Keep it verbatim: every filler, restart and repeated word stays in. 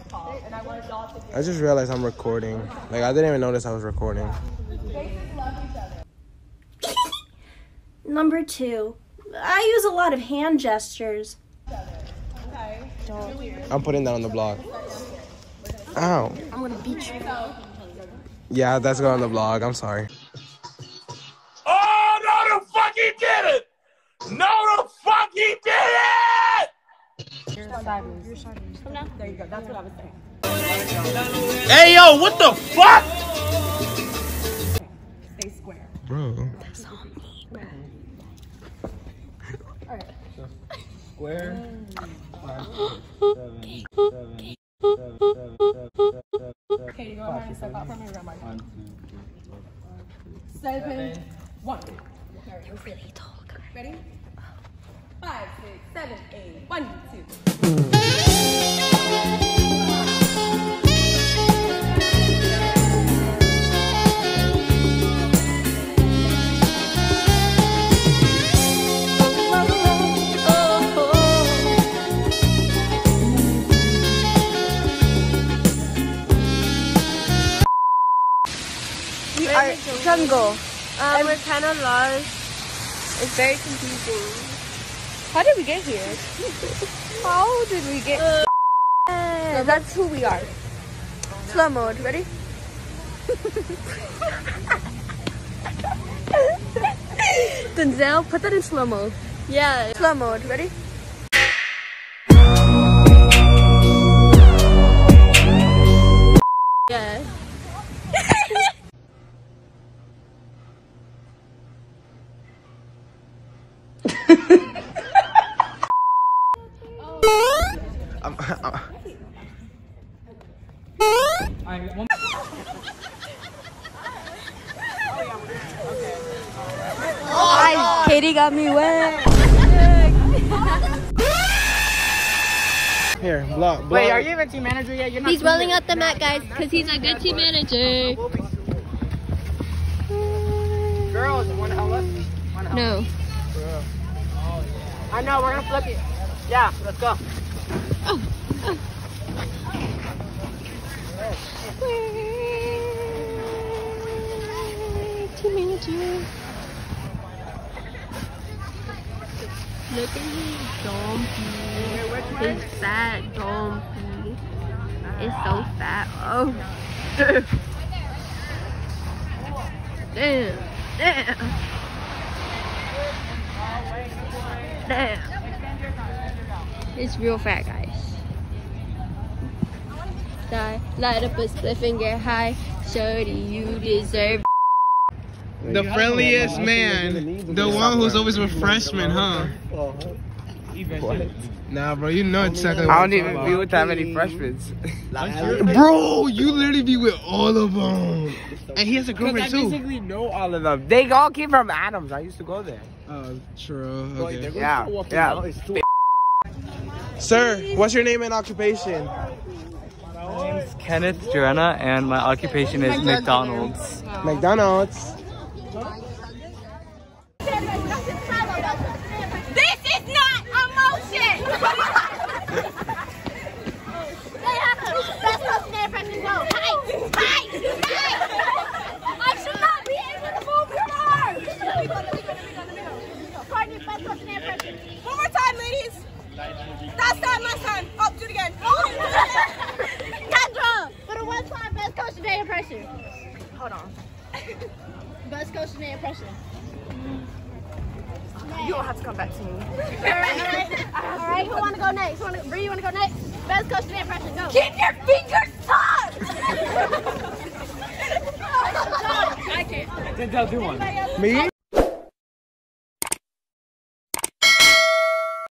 I just realized I'm recording. Like, I didn't even notice I was recording. Number two, I use a lot of hand gestures. I'm putting that on the blog. Ow. I'm gonna beat you. Yeah, that's going on the blog. I'm sorry. Oh, no, the fuck he did it! No, the fuck he did it! You're sideways. You're sideways. Come down. There you go. That's what I was saying. Hey, yo, what the fuck? Stay square. Bro. That's all me. Alright. Square. Okay, you go ahead and step out from here, grandma. One, two, three, seven, one. Alright, let's see it. Ready? Five, six, seven, eight. One, two. We are jungle. Um, we're kind of lost. It's very confusing. How did we get here? How did we get here? Uh, that's who we are. Slow mode. Ready? Denzel, put that in slow mode. Yeah. Slow mode. Ready? Yeah. I'm, I'm, Oh, Katie got me wet. here, block, block. Wait, are you even team manager yet? You're not. He's rolling out the mat, guys, because he's a good team manager. Girls, one help us. One help. No. I know, we're gonna flip it. Yeah, let's go. Oh, oh. Team manager. Look at his donkey. His fat donkey. It's so fat. Oh. Damn. Damn. Damn. It's real fat, guys. Die, light up a spliff and get high. Shorty, you deserve. The friendliest man. The one who's always with freshmen, huh? What? Nah, bro, you know exactly what I I'm don't talking even about. be with that many freshmen. Bro, you literally be with all of them. And he has a girlfriend I too. basically know all of them. They all came from Adams. I used to go there. Oh, true. Okay. Yeah, yeah. Sir, what's your name and occupation? My name's Kenneth Joanna, and my occupation is McDonald's. McDonald's. This is not a motion! They have to. Best person there, pressing go. Hi! Hi! Hi! I should not be able to move your arms! Courtney, best person there, pressing. One more time, ladies. Last time, last time. Oh, do it again. Kendra! For the one time, best coach today impression. Hold on. Best coach today impression. You don't have to come back to me. Alright, alright, who wanna go next? Wanna, Bree, you wanna go next? Best coach today impression, go. Keep your fingers tucked! I can't. Denzel, do one. Me?